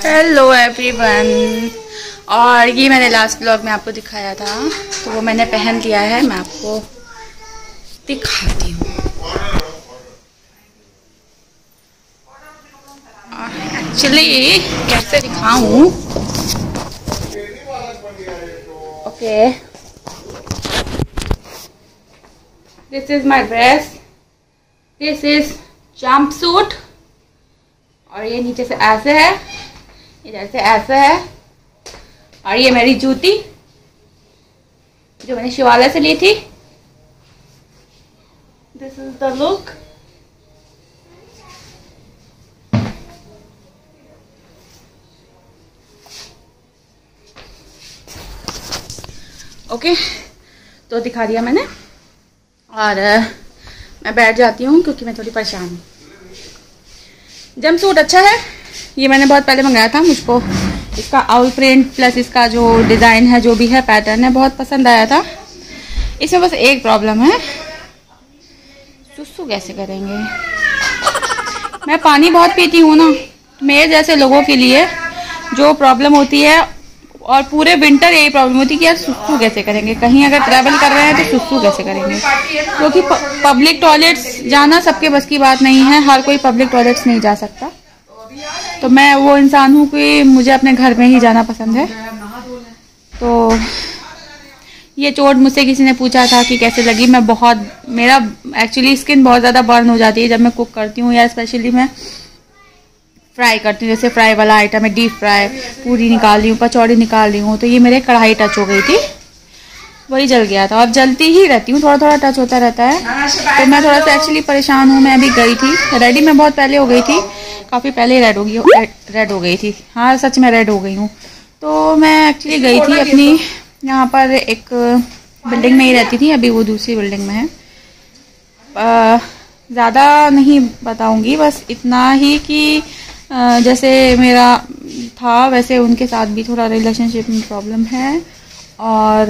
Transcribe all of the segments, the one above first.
Hello everyone. और ये मैंने लास्ट ब्लॉग में आपको दिखाया था, तो वो मैंने पहन लिया है। मैं आपको दिखाती हूँ। एक्चुअली कैसे दिखाऊं? Okay, this is my dress, this is jumpsuit, और ये नीचे से ऐसे है, इधर से ऐसे है, और ये मेरी जूती जो मैंने शिवालय से ली थी। This is the look. Okay, तो दिखा दिया मैंने, और मैं बैठ जाती हूँ क्योंकि मैं थोड़ी परेशान हूँ। जंप सूट अच्छा है, ये मैंने बहुत पहले मंगाया था। मुझको इसका आउल प्रिंट प्लस इसका जो डिज़ाइन है, जो भी है पैटर्न है, बहुत पसंद आया था। इसमें बस एक प्रॉब्लम है, सुसु कैसे करेंगे। मैं पानी बहुत पीती हूँ ना, मेरे जैसे लोगों के लिए जो प्रॉब्लम होती है, और पूरे विंटर यही प्रॉब्लम होती है कि यार सुसु कैसे करेंगे। कहीं अगर ट्रैवल कर रहे हैं तो सुसु कैसे करेंगे, क्योंकि पब्लिक टॉयलेट्स जाना सबके बस की बात नहीं है। हर कोई पब्लिक टॉयलेट्स नहीं जा सकता। तो मैं वो इंसान हूँ कि मुझे अपने घर में ही जाना पसंद है। तो ये चोट मुझसे किसी ने पूछा था कि कैसे लगी। मेरा एक्चुअली स्किन बहुत ज़्यादा बर्न हो जाती है जब मैं कुक करती हूँ, या स्पेशली मैं फ्राई करती हूँ। जैसे फ्राई वाला आइटम है, डीप फ्राई, पूरी निकाल ली हूँ, कचौड़ी निकाल ली हूँ, तो ये मेरे कढ़ाई टच हो गई थी, वही जल गया था। अब जलती ही रहती हूँ, थोड़ा थोड़ा टच होता रहता है। तो मैं थोड़ा सा एक्चुअली परेशान हूँ। मैं अभी गई थी रेडी, मैं बहुत पहले हो गई थी, काफ़ी पहले रेड हो गई थी। हाँ सच में रेड हो गई हूँ। तो मैं एक्चुअली गई थी अपनी, यहाँ पर एक बिल्डिंग में ही रहती थी, अभी वो दूसरी बिल्डिंग में है। ज़्यादा नहीं बताऊँगी, बस इतना ही कि जैसे मेरा था वैसे उनके साथ भी थोड़ा रिलेशनशिप में प्रॉब्लम है। और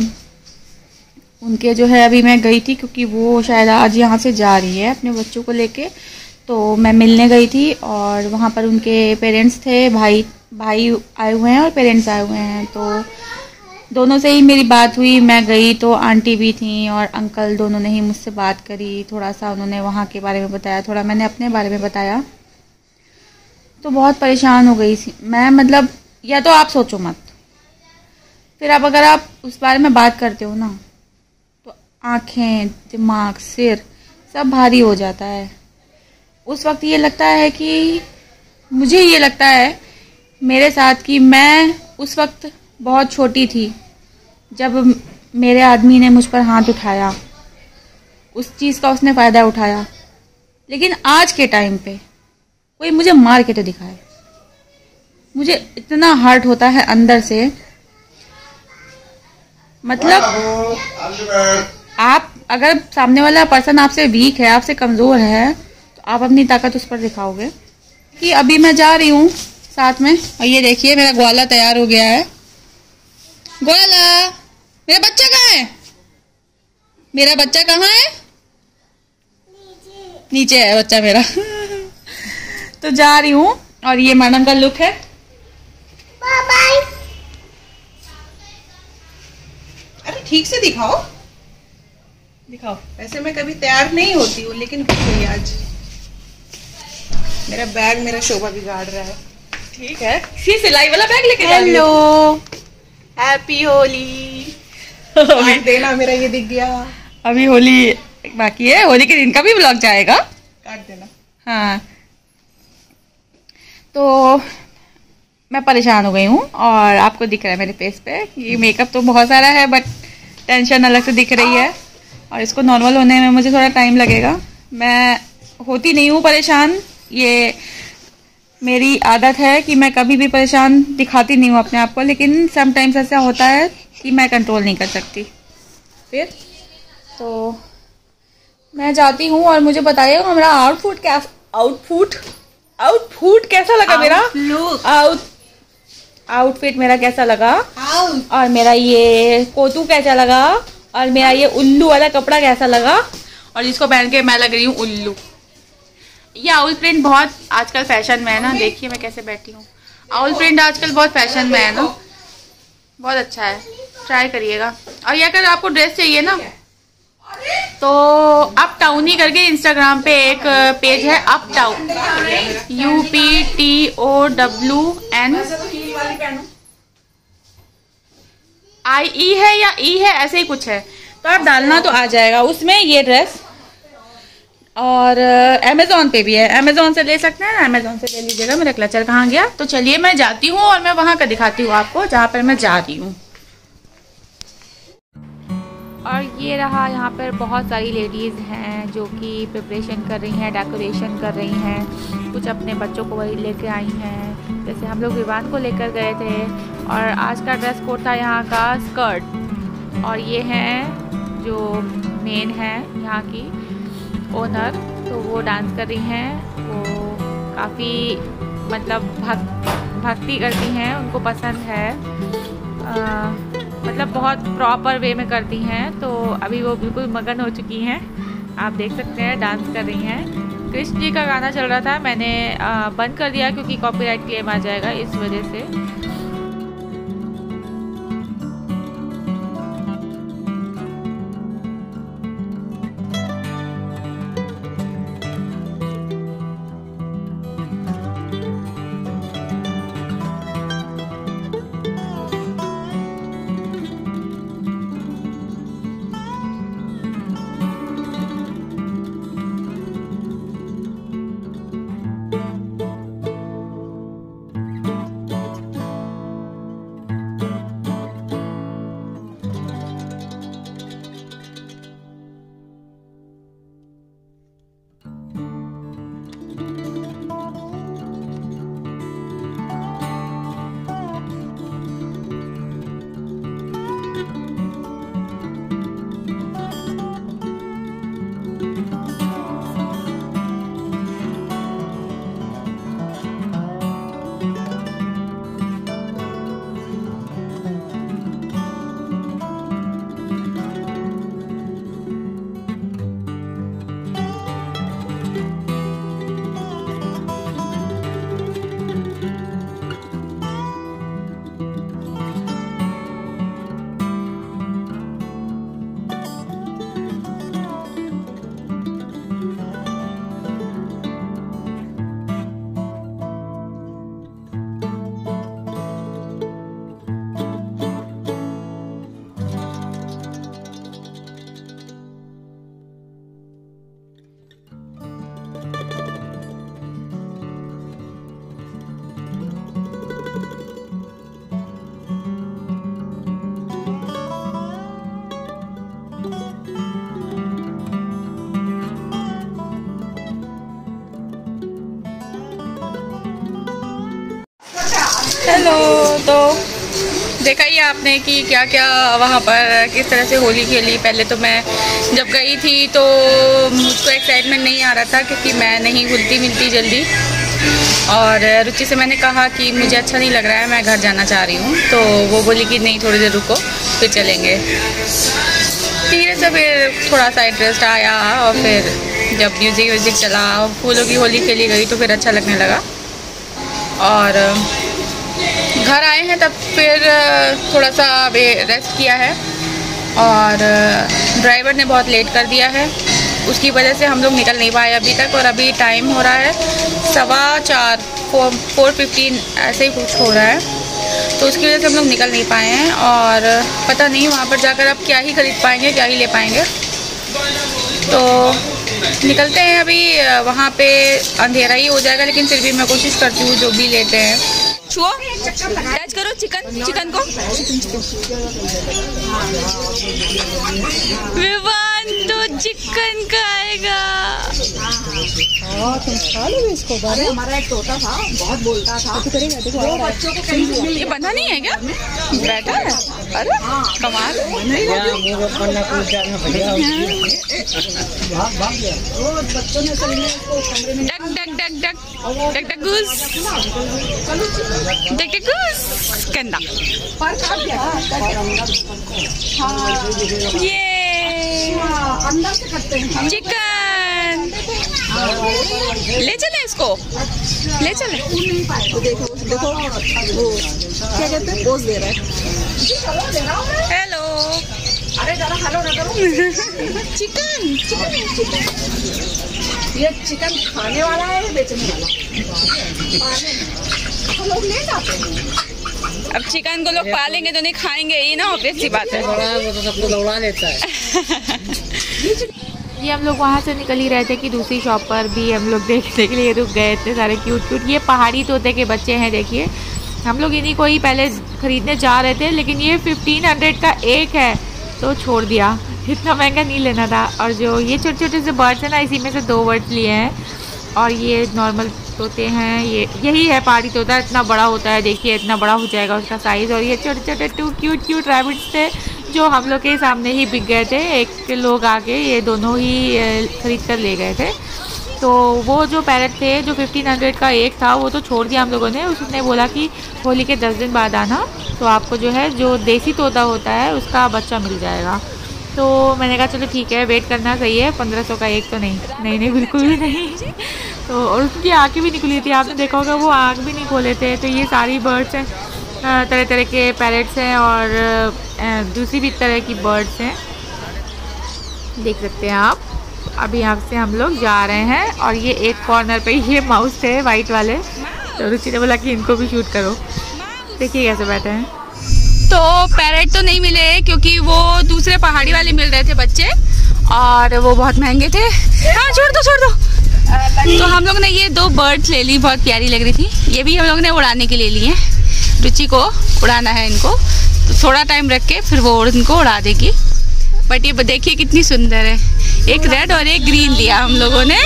उनके जो है, अभी मैं गई थी क्योंकि वो शायद आज यहाँ से जा रही है अपने बच्चों को लेके, तो मैं मिलने गई थी। और वहाँ पर उनके पेरेंट्स थे, भाई आए हुए हैं और पेरेंट्स आए हुए हैं। तो दोनों से ही मेरी बात हुई। मैं गई तो आंटी भी थी और अंकल, दोनों ने ही मुझसे बात करी। थोड़ा सा उन्होंने वहाँ के बारे में बताया, थोड़ा मैंने अपने बारे में बताया। तो बहुत परेशान हो गई थी मैं। मतलब या तो आप सोचो मत, फिर अब अगर आप उस बारे में बात करते हो ना, तो आँखें, दिमाग, सिर सब भारी हो जाता है। उस वक्त ये लगता है कि मुझे ये लगता है मेरे साथ कि मैं उस वक्त बहुत छोटी थी जब मेरे आदमी ने मुझ पर हाथ उठाया, उस चीज़ का उसने फ़ायदा उठाया। लेकिन आज के टाइम पे कोई मुझे मार के तो दिखाए, मुझे इतना हर्ट होता है अंदर से। मतलब आप अगर सामने वाला पर्सन आपसे वीक है, आपसे कमज़ोर है, तो आप अपनी ताकत उस पर दिखाओगे। कि अभी मैं जा रही हूँ साथ में, और ये देखिए मेरा ग्वाला तैयार हो गया है। ग्वाला, मेरा बच्चा कहाँ है? मेरा बच्चा कहाँ है? नीचे है बच्चा मेरा। तो जा रही हूँ, और ये मैडम का लुक है। बाय। अरे ठीक से दिखाओ। वैसे मैं कभी तैयार नहीं होती हूँ, लेकिन हो गई आज। मेरा बैग मेरा शोभा बिगाड़ रहा है। ठीक है, सिलाई वाला बैग लेके जा रही हूँ। Hello, happy Holi. आज देना मेरा ये दिख गया। अभी होली बाकी है, होली के दिन का भी ब्लॉग जाएगा, काट देना। हाँ। तो मैं परेशान हो गई हूँ, और आपको दिख रहा है मेरे फेस पे ये मेकअप तो बहुत सारा है, बट टेंशन अलग से दिख रही है, और इसको नॉर्मल होने में मुझे थोड़ा टाइम लगेगा। मैं होती नहीं हूँ परेशान, ये मेरी आदत है कि मैं कभी भी परेशान दिखाती नहीं हूँ अपने आप को, लेकिन समटाइम्स ऐसा होता है कि मैं कंट्रोल नहीं कर सकती। फिर तो मैं जाती हूँ, और मुझे बताइए मेरा आउटफिट कैसा लगा, मेरा आउटफिट मेरा कैसा लगा, और मेरा ये कोटू कैसा लगा, और मेरा ये उल्लू वाला कपड़ा कैसा लगा, और जिसको पहन के मैं लग रही हूँ उल्लू। ये आउल प्रिंट बहुत आजकल फैशन में है ना, देखिए मैं कैसे बैठी हूँ। आउल प्रिंट आजकल बहुत फैशन में है ना, बहुत अच्छा है, ट्राई करिएगा। और ये अगर आपको ड्रेस चाहिए ना तो अप टाउन ही करके इंस्टाग्राम पे एक पेज है, अप टाउन, UPTOWNIE है या ई है, ऐसे ही कुछ है, तो आप डालना तो आ जाएगा उसमें ये ड्रेस। और अमेज़ॉन पे भी है, अमेज़ॉन से ले सकते हैं, अमेज़ॉन से ले लीजिएगा। मेरा क्लचर कहाँ गया? तो चलिए मैं जाती हूँ और मैं वहाँ का दिखाती हूँ आपको जहाँ पर मैं जा रही हूँ। और ये रहा, यहाँ पर बहुत सारी लेडीज़ हैं जो कि प्रिपरेशन कर रही हैं, डेकोरेशन कर रही हैं, कुछ अपने बच्चों को वही लेके आई हैं। जैसे हम लोग विवान को लेकर गए थे और आज का ड्रेस कोड था यहाँ का स्कर्ट। और ये हैं जो मेन है यहाँ की ओनर, तो वो डांस कर रही हैं, वो काफ़ी मतलब भक्ति करती हैं, उनको पसंद है, मतलब बहुत प्रॉपर वे में करती हैं। तो अभी वो बिल्कुल मगन हो चुकी हैं, आप देख सकते हैं, डांस कर रही हैं। कृष्ण जी का गाना चल रहा था, मैंने बंद कर दिया क्योंकि कॉपीराइट क्लेम आ जाएगा इस वजह से। हेलो, तो देखा ही आपने कि क्या क्या वहाँ पर किस तरह से होली खेली। पहले तो मैं जब गई थी तो मुझको एक्साइटमेंट नहीं आ रहा था क्योंकि मैं नहीं घुलती मिलती जल्दी, और रुचि से मैंने कहा कि मुझे अच्छा नहीं लग रहा है, मैं घर जाना चाह रही हूँ। तो वो बोली कि नहीं, थोड़ी देर रुको फिर चलेंगे। धीरे से फिर थोड़ा सा इंटरेस्ट आया और फिर जब म्यूज़िक चला, फूलों की होली खेली गई तो फिर अच्छा लगने लगा। और घर आए हैं तब फिर थोड़ा सा रेस्ट किया है, और ड्राइवर ने बहुत लेट कर दिया है, उसकी वजह से हम लोग निकल नहीं पाए अभी तक। और अभी टाइम हो रहा है 4:15, 4:15 ऐसे ही कुछ हो रहा है, तो उसकी वजह से हम लोग निकल नहीं पाए हैं। और पता नहीं वहाँ पर जाकर अब क्या ही खरीद पाएंगे, क्या ही ले पाएंगे। तो निकलते हैं अभी, वहाँ पे अंधेरा ही हो जाएगा, लेकिन फिर भी मैं कोशिश करती हूँ जो भी लेते हैं। छुओ, टच करो चिकन को। विवान तो चिकन खाएगा। तुम खा लो इसको। अरे हमारा एक तोता था, बहुत बोलता था। वो बच्चों को ये बंधा नहीं है क्या? बैठा है? अरे कमाल। बच्चों ने गंदा ये अंदर से करते हैं चिकन। ले चले इसको, ले चले। देखो देखो वो क्या कहते हैं, पोज दे रहा है। हेलो, अरे जरा हेलो ना करो। चिकन चिकन, ये चिकन खाने वाला है बेचने वाला? तो लोग ले जाते हैं। अब चिकन को लोग पालेंगे तो नहीं खाएंगे ही ना, ऑब्वियस सी बात है। वो तो सबको दौड़ा लेता है। ये हम लोग वहाँ से निकल ही रहे थे कि दूसरी शॉप पर भी हम लोग देखने के लिए रुक गए थे। सारे क्यूट क्यूट ये पहाड़ी तोते के बच्चे हैं, देखिए। हम लोग इन्हीं को ही पहले ख़रीदने जा रहे थे, लेकिन ये 1500 का एक है तो छोड़ दिया, इतना महंगा नहीं लेना था। और जो ये छोटे छोटे से बर्ड्स हैं ना, इसी में से 2 बर्ड्स लिए हैं। और ये नॉर्मल तोते हैं, यही है पहाड़ी तोता। इतना बड़ा होता है, देखिए इतना बड़ा हो जाएगा उसका साइज़। और ये छोटे छोटे 2 क्यूट क्यूट रैबिट्स थे जो हम लोग के सामने ही बिक गए थे। एक लोग आके ये दोनों ही ख़रीद कर ले गए थे। तो वो जो पैरेट थे जो 1500 का एक था, वो तो छोड़ दिया हम लोगों ने। उसने बोला कि होली के 10 दिन बाद आना, तो आपको जो है जो देसी तोता होता है उसका बच्चा मिल जाएगा। तो मैंने कहा चलो ठीक है, वेट करना सही है। 1500 का एक तो नहीं बिल्कुल भी नहीं। तो और उसकी आँखें भी निकली थी, आपने देखा होगा, वो आँख भी नहीं खोले थे। तो ये सारी बर्ड्स हैं, तरह तरह के पैरेट्स हैं और दूसरी भी तरह की बर्ड्स हैं, देख सकते हैं आप। अभी यहाँ से हम लोग जा रहे हैं और ये एक कॉर्नर पे ये माउस है वाइट वाले, तो रुचि ने बोला कि इनको भी शूट करो। देखिए कैसे बैठे हैं। तो पैरेट तो नहीं मिले क्योंकि वो दूसरे पहाड़ी वाले मिल रहे थे बच्चे, और वो बहुत महंगे थे। हाँ छोड़ दो। तो हम लोग ने ये 2 बर्ड्स ले ली, बहुत प्यारी लग रही थी। ये भी हम लोग ने उड़ाने के लिए लिए। रुचि को उड़ाना है इनको, तो थोड़ा टाइम रख के फिर वो इनको उड़ा देगी। बट ये देखिए कितनी सुंदर है, एक रेड और एक ग्रीन लिया हम लोगों ने।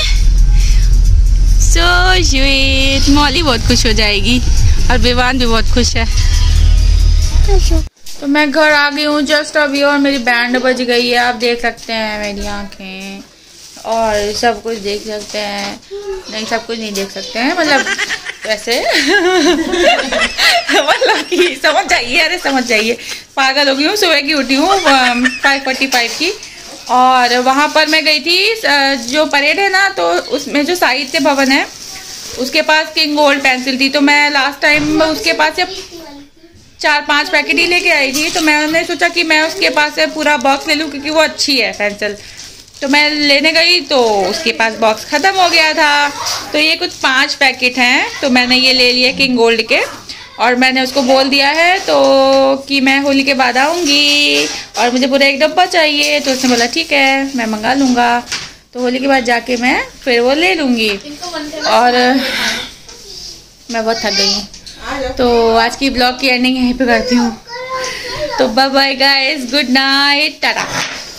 So sweet. मौली बहुत खुश हो जाएगी और विवान भी बहुत खुश है। तो मैं घर आ गई हूँ जस्ट अभी, और मेरी बैंड बज गई है। आप देख सकते हैं मेरी आँखें, और सब कुछ देख सकते हैं। नहीं, सब कुछ नहीं देख सकते हैं, मतलब वैसे मतलब कि समझ जाइए, अरे समझ जाइए, पागल हो गई हूँ। सुबह की उठी हूँ 5:45 की, और वहाँ पर मैं गई थी जो परेड है ना, तो उसमें जो साहित्य भवन है उसके पास किंग गोल्ड पेंसिल थी। तो मैं लास्ट टाइम उसके पास से 4-5 पैकेट ही लेके आई थी। तो मैंने सोचा कि मैं उसके पास से पूरा बॉक्स ले लूँ क्योंकि वो अच्छी है पेंसिल। तो मैं लेने गई तो उसके पास बॉक्स ख़त्म हो गया था। तो ये कुछ 5 पैकेट हैं, तो मैंने ये ले लिए किंग गोल्ड के, और मैंने उसको बोल दिया है तो कि मैं होली के बाद आऊँगी और मुझे पूरा 1 डब्बा चाहिए। तो उसने बोला ठीक है, मैं मंगा लूँगा। तो होली के बाद जाके मैं फिर वो ले लूँगी। और मैं बहुत थक गई हूँ, तो आज की ब्लॉग की एंडिंग यहीं पे करती हूँ। तो bye bye guys, good night, Tata.